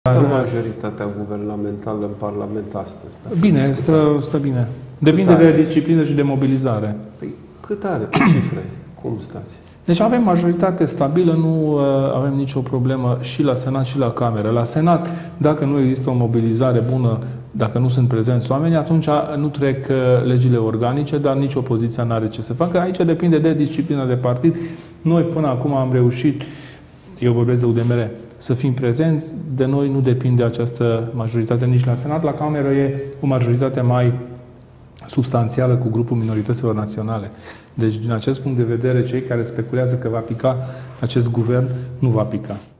Majoritatea guvernamentală în Parlament astăzi. Bine, stă bine. Depinde de disciplină și de mobilizare. Păi cât are pe cifre? Cum stați? Deci avem majoritate stabilă, nu avem nicio problemă și la Senat și la Cameră. La Senat, dacă nu există o mobilizare bună, dacă nu sunt prezenți oameni, atunci nu trec legile organice, dar nici opoziția nu are ce să facă. Aici depinde de disciplina de partid. Noi până acum am reușit, eu vorbesc de UDMR, să fim prezenți. De noi nu depinde această majoritate nici la Senat. La Cameră e o majoritate mai substanțială cu grupul minorităților naționale. Deci, din acest punct de vedere, cei care speculează că va pica acest guvern, nu va pica.